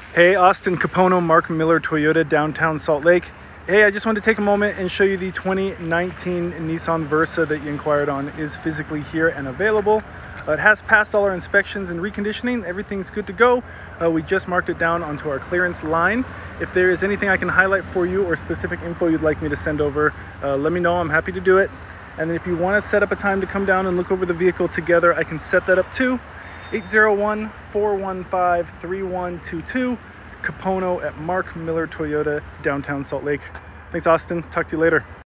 Hey, Austin Capono, Mark Miller Toyota, downtown Salt Lake. Hey, I just wanted to take a moment and show you the 2019 Nissan Versa that you inquired on is physically here and available. It has passed all our inspections and reconditioning. Everything's good to go. We just marked it down onto our clearance line. If there is anything I can highlight for you or specific info you'd like me to send over, let me know. I'm happy to do it. And then if you want to set up a time to come down and look over the vehicle together, I can set that up too. 801-415-3122. Capono at Mark Miller Toyota, downtown Salt Lake. Thanks, Austin. Talk to you later.